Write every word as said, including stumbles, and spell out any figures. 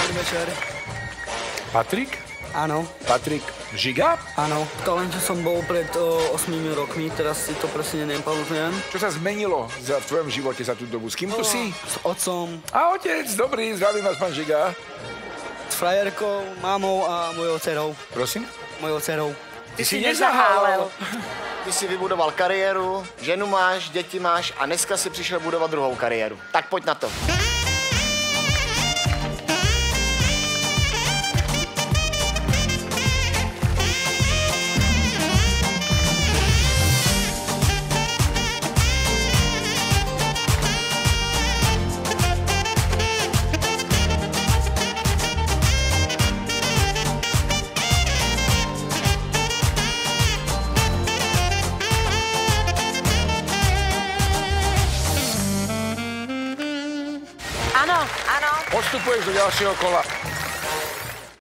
večer. Patrik? Áno. Patrik Žiga? Áno. V Talente som bol pred o, osmými rokmi, teraz si to presne nepamätujem. Čo sa zmenilo za, v tvojom živote za tú dobu? S kým tu si? S otcom. A otec, dobrý, zdravím vás, pán Žiga. S frajerkou, mámou a mojou dcerou. Prosím? Mojou dcerou. Ty si nezahálel. Ty si vybudoval kariéru, ženu máš, děti máš a dneska si přišel budovat druhou kariéru. Tak pojď na to. Áno, áno. Postupuješ do ďalšieho kola.